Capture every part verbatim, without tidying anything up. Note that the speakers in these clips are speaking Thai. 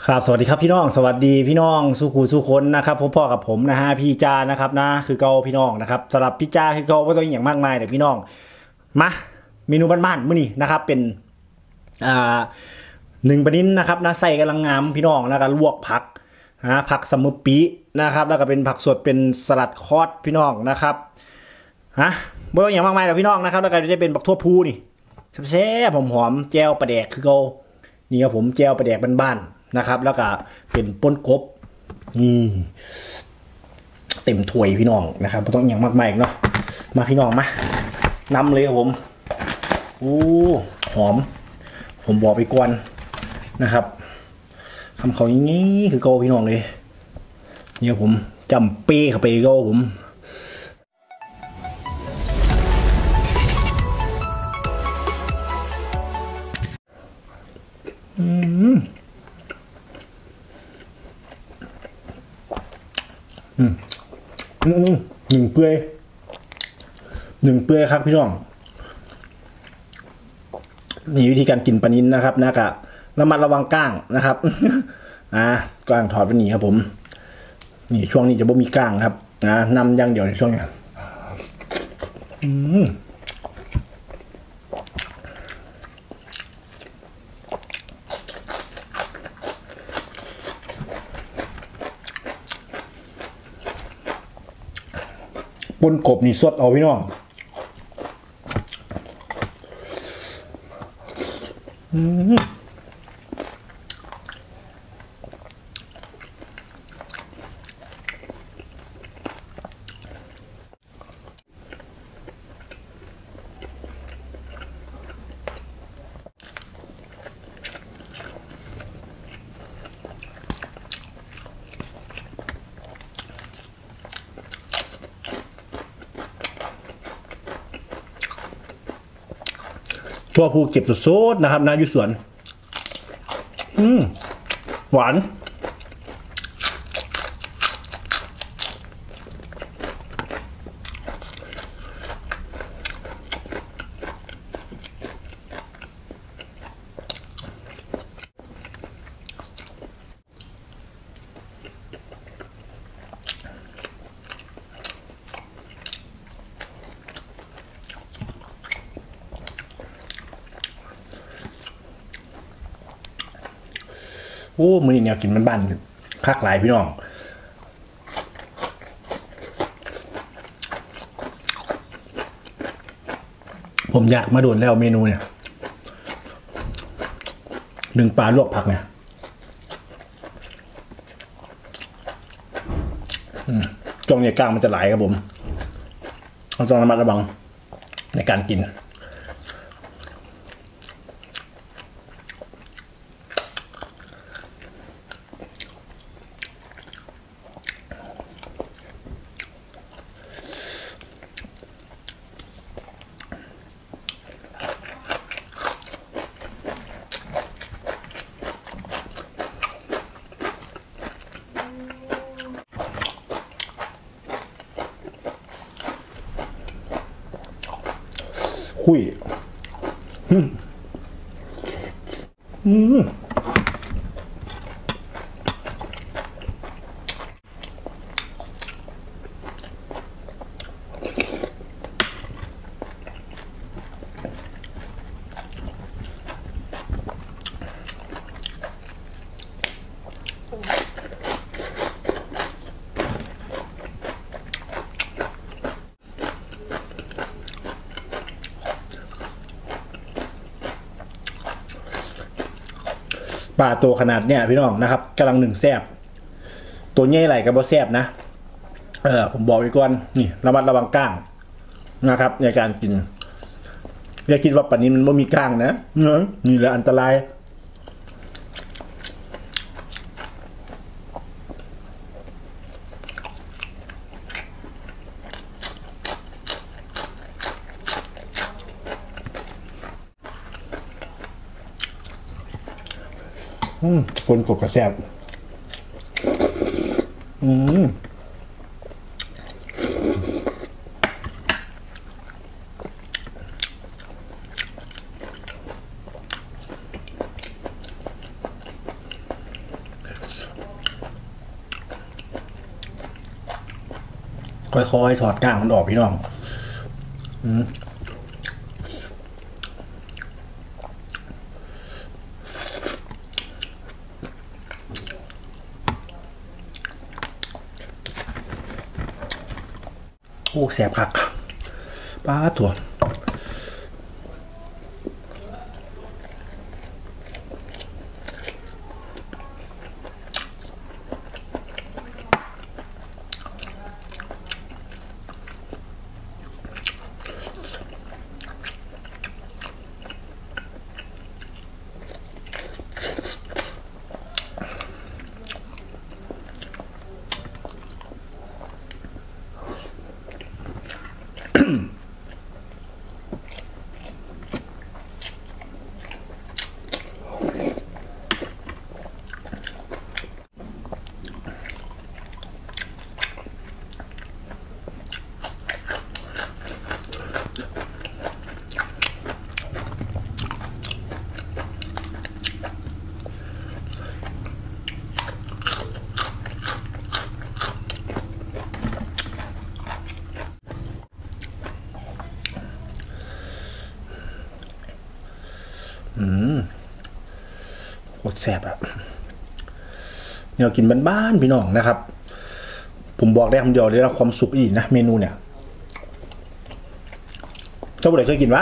ครับสวัสดีครับพี่น้องสวัสดีพี่น้องสุขูสุคนนะครับพบพ่อกับผมนะฮะพี่จานะครับนะคือเกาพี่น้องนะครับสำหรับพี่จาคือเกาไม่ต้องอย่างมากมายแต่พี่น้องมาเมนูบ้านๆมื้อนี้นะครับเป็นอ่าหนึ่งประเด็นนะครับนะใส่กำลังงามพี่น้องแล้วก็ลวกผักนะผักสมุนปีนะครับแล้วก็เป็นผักสดเป็นสลัดคอสพี่น้องนะครับฮะไม่ต้องอย่างมากมายแต่พี่น้องนะครับแล้วก็จะเป็นบักทั่วพูนี่แซ่บๆหอมๆแจ่วปลาแดกคือเกานี่ครับผมแจ่วปลาแดกบ้านๆนะครับแล้วก็เป็นป่นกบนี่เต็มถ้วยพี่น้องนะครับไม่ต้องอย่างมากมายเนาะมาพี่น้องมานำเลยครับผมโอ้หอมผมบอกไปก่อนนะครับคำเขาอย่างนี้คือโกพี่น้องเลยเนี่ยผมจำเป้เข้าไปโกผมอืมอืมอืมหนึ่งเปื่อยหนึ่งเปื่อยครับพี่น้องนี่วิธีการกินปลานิ้นนะครับนะกะระมัดระวังก้างนะครับอ่าก้างถอดไปหนีครับผมนี่ช่วงนี้จะบ่มีก้างครับนะนำอย่างเดียวในช่วงนี้อืมปนกบนี่สดเอาพี่น้องอืมทั่วภูเก็บสดๆนะครับนะอยู่สวนอืมหวานโอ้มื้อนี้แนวกินบ้านๆคักหลายพี่น้องผมอยากมาโดนแล้วเมนูเนี่ยหนึ่งปลาลวกผักเนี่ยจงเนี่ยกลางมันจะไหลครับผมต้องระมัดระวังในการกินคุยอืมอืมปลาตัวขนาดเนี้ยพี่น้องนะครับกำลังหนึ่งแซบตัวใหญ่ไหลกับบอแซบนะเออผมบอกไว้ก่อนนี่ระมัดระวังก้างนะครับในการกินอย่าคิดว่าปลานี้มันไม่มีก้างนะเนอะนี่แหละอันตรายคนกบกระแซบอืมค่อยๆถอดก้างมันออกพี่น้องอืมโอ้แสบคักป้าถั่วอืมโคตรแซ่บอะเนี่ยกินบ้านๆพี่น้องนะครับผมบอกได้คำเดียวเลยนะความสุขอีกนะเมนูเนี่ยเจ้าบุญเคยกินวะ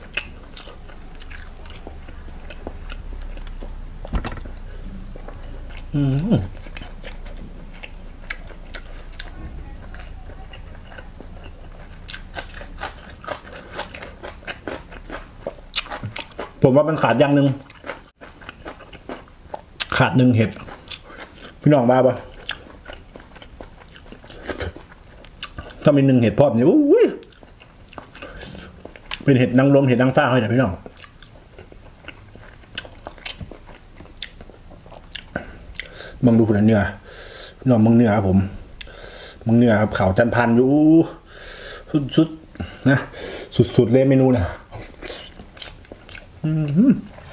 อืมผมว่ามันขาดอย่างหนึ่งขาดหนึ่งเห็ดพี่น้องมาปะถ้ามีหนึ่งเห็ดพร้อมเนี่ยอุ้ยเป็นเห็ดนางรมเห็ดนางฟ้าให้นะพี่น้องมึงดูผลเนื้อพี่น้องมึงเนื้อครับผมมึงเนื้อครับขาวจันพันอยู่สุดๆนะสุดๆเลยเมนูนะอืม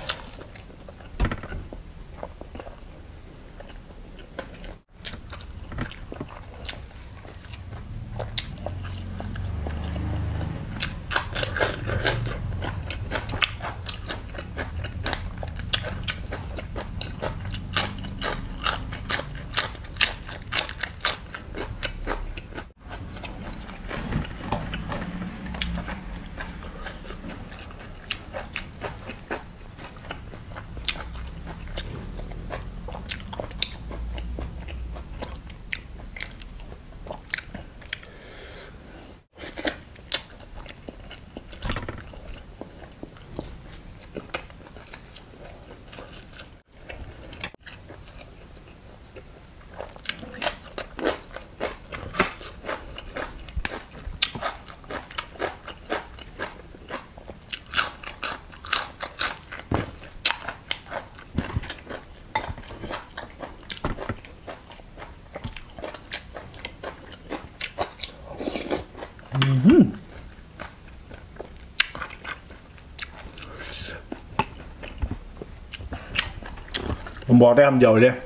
ผมบอกได้คำเดียวเลย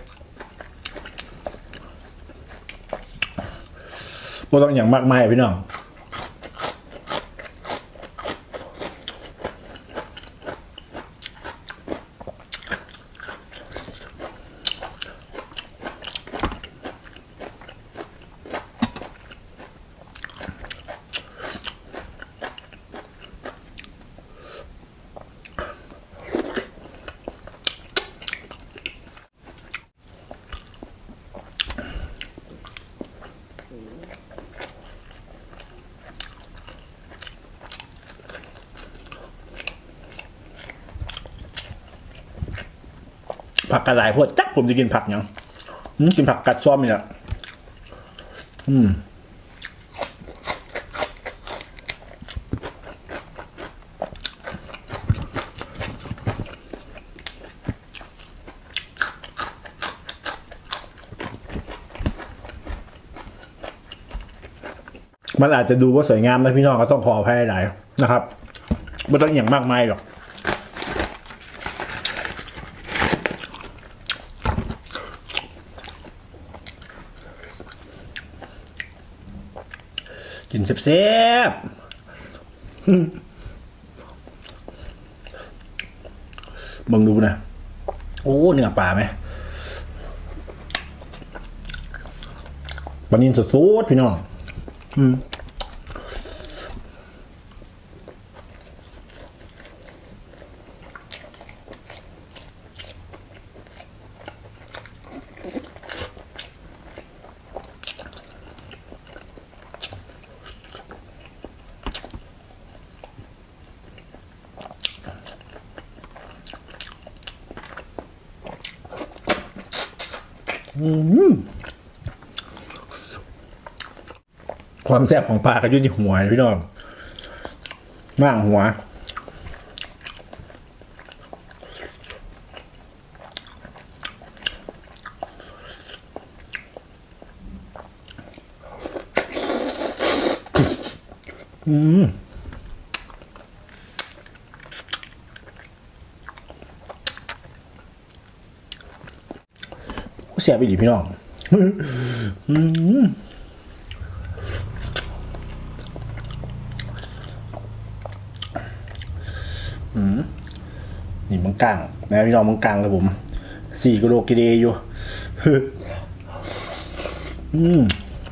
ไม่ต้องอย่างมากมายพี่น้องผักกระไรพวกจักผมจะกินผักยังกินผักกัดซ้อมนี่แหละอืมมันอาจจะดูว่าสวยงามนะพี่น้องก็ต้องขออภัยหลายนะครับไม่ต้องอย่างมากมายหรอกกินแซ่บๆมึงดูนะโอ้เนื้อปลาไหมปลานิลสดๆพี่น้องอืมความแซ่บของปลาก็อยู่ที่หัวพี่น้องม่างหัวอืมเสียไปดิพี่น้องอืมอืมนี่มังกังนะพี่น้องมังกังครับผมสี่กิโลกิเดอยู่อืม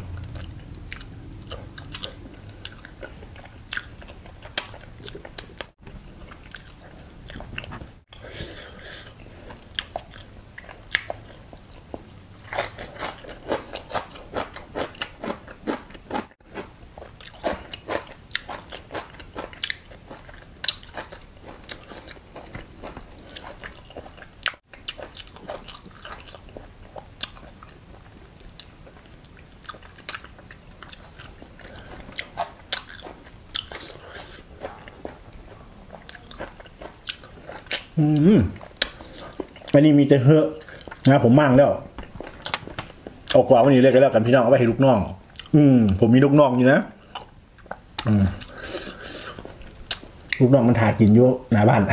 อืมอันนี้มีแต่เหอะนะผมมั่งแล้วเอากว่าวันนี้เลยก็แล้วกันพี่น้องเอาไปให้ลูกน้องอืมผมมีลูกน้องอยู่นะอืมลูกน้องมันถ่ายกินอยู่หน้าบ้าน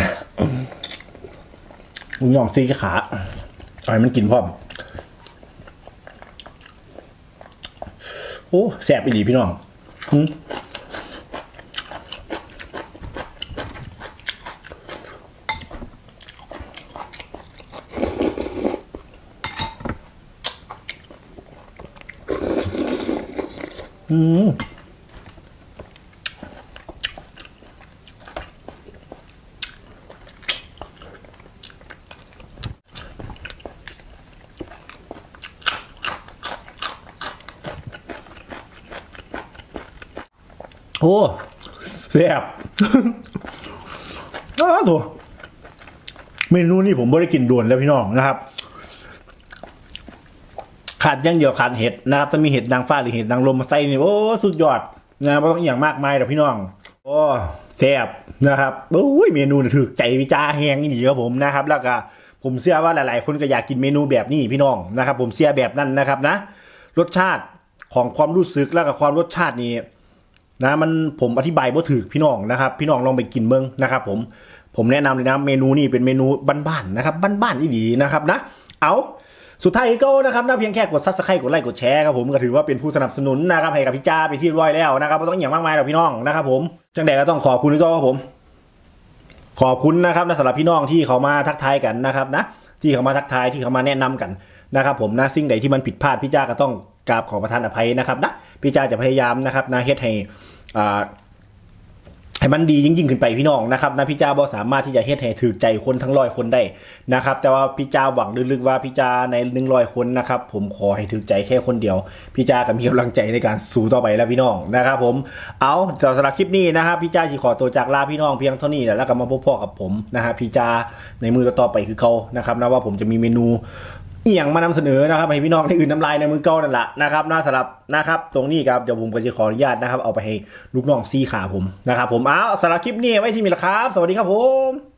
ลูกน้องซีขาเอาให้มันกินพร้อมโอ้แสบไปดีพี่น้องอืมอืมโอ้แซ่บอ้าวตัวเมนูนี้ผมไม่ได้กินด่วนแล้วพี่น้องนะครับขาดอย่างเดียวขาดเห็ดนะครับถ้ามีเห็ดนางฟ้าหรือเห็ดนางรมมาใส่นี่โอ้สุดยอดนะไม่ต้องอย่างมากมายหรอกพี่น้องโอ้แซ่บนะครับโอ้ยเมนูถือใจวิจาแหงนี่ครับผมนะครับแล้วก็ผมเชื่อว่าหลายๆคนก็อยากกินเมนูแบบนี้พี่น้องนะครับผมเชื่อแบบนั้นนะครับนะรสชาติของความรู้สึกแล้วก็ความรสชาตินี้นะมันผมอธิบายบ่ถูกพี่น้องนะครับพี่น้องลองไปกินเบิ้งนะครับผมผมแนะนำเลยนะเมนูนี้เป็นเมนูบ้านๆนะครับบ้านๆที่ดีนะครับนะเอาสุดท้ายก็นะครับนะเพียงแค่กดซับสไครต์กดไลค์กดแชร์ครับผมก็ถือว่าเป็นผู้สนับสนุนนะครับให้กับพี่จ้าไปที่ร้อยแล้วนะครับไม่ต้องอย่างมากมายหรอกพี่น้องนะครับผมจังใดก็ต้องขอบคุณก็ครับผมขอบคุณนะครับนะสำหรับพี่น้องที่เขามาทักทายกันนะครับนะที่เขามาทักทายที่เขามาแนะนำกันนะครับผมนะสิ่งใดที่มันผิดพลาดพี่จ้าก็ต้องกราบขอประทานอภัยนะครับนะพี่จ้าจะพยายามนะครับนะเฮ็ดให้อ่าให้มันดียิ่งยิ่งขึ้นไปพี่น้องนะครับนะพี่จ้าบ่สามารถที่จะเฮ็ดให้ถือใจคนทั้งร้อยคนได้นะครับแต่ว่าพี่จ้าหวังลึกๆว่าพี่จ้าในหนึ่งร้อยคนนะครับผมขอให้ถือใจแค่คนเดียวพี่จ้าก็มีกำลังใจในการสู้ต่อไปแล้วพี่น้องนะครับผมเอาสำหรับคลิปนี้นะครับพี่จ้าจะขอตัวจากลาพี่น้องเพียงเท่านี้แล้วก็มาพบพ่อกับผมนะฮะพี่จ้าในมือต่อไปคือเขานะครับนะว่าผมจะมีเมนูเอียงมานำเสนอนะครับให้พี่น้องที่อื่นน้ำลายในมือเก้านั่นแหละนะครับน่าสำหรับนะครับตรงนี้ครับเดี๋ยวผมก็จะขออนุญาตนะครับเอาไปให้ลูกน้องซีขาผมนะครับผมอ้าวสำหรับคลิปนี้ไว้ที่มีละครับสวัสดีครับผม